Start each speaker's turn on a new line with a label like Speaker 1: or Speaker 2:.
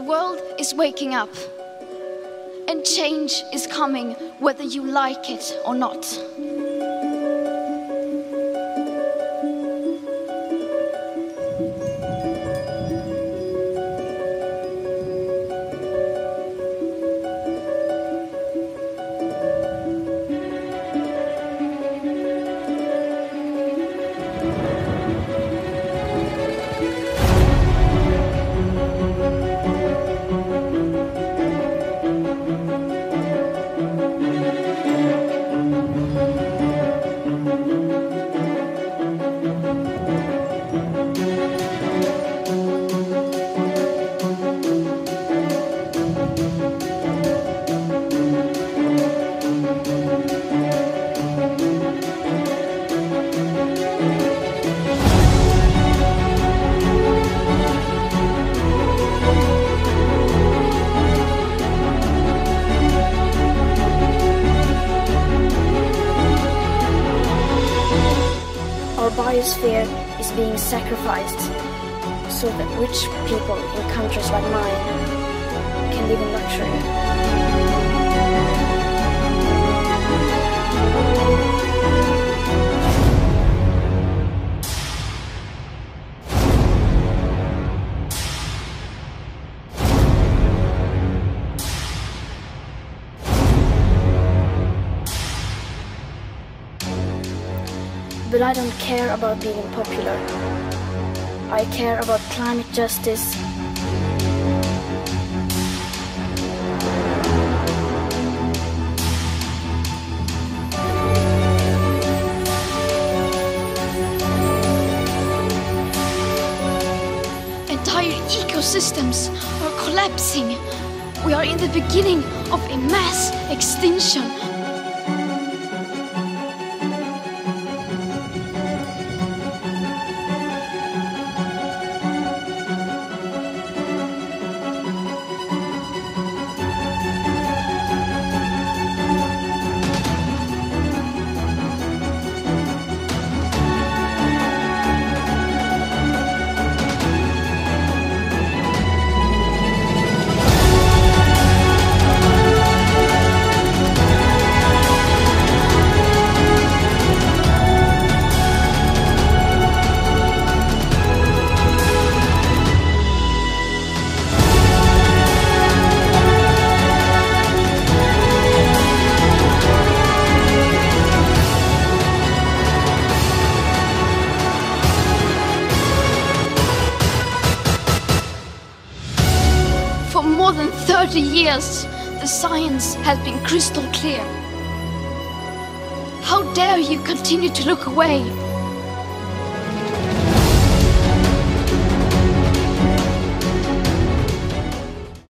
Speaker 1: world is waking up, and change is coming whether you like it or not.
Speaker 2: Our biosphere is being sacrificed so that rich people in countries like mine can live in luxury. But I don't care about being popular. I care about climate justice.
Speaker 1: Entire ecosystems are collapsing. We are in the beginning of a mass extinction. For more than 30 years, the science has been crystal clear. How dare you continue to look away?